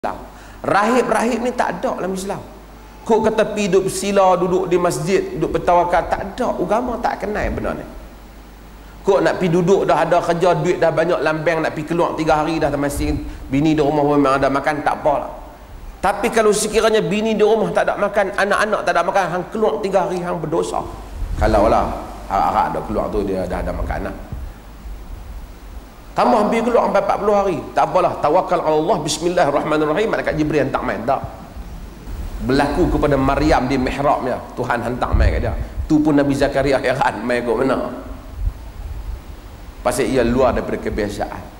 Islam. Rahib-rahib ni tak ada dalam Islam. Kok kata pi duduk bersila, duduk di masjid, duduk bertawakal, tak ada. Agama tak kenal benda ni. Kok nak pi duduk dah ada kerja, duit dah banyak lambang, nak pi keluar 3 hari dah termasing, bini di rumah memang ada makan, tak apalah. Tapi kalau sekiranya bini di rumah tak ada makan, anak-anak tak ada makan, hang keluar 3 hari hang berdosa. Kalau lah harap-harap dah keluar tu dia dah ada makanan. Tambah hampir keluar sampai 40 hari. Tak apalah, tawakal Allah, bismillahirrahmanirrahim, malaikat Jibril hantar main. Tak. Berlaku kepada Maryam di mihrabnya, Tuhan hantar main kat dia. Tu pun Nabi Zakaria heran, main kat mana? Pasal ia luar daripada kebiasaan.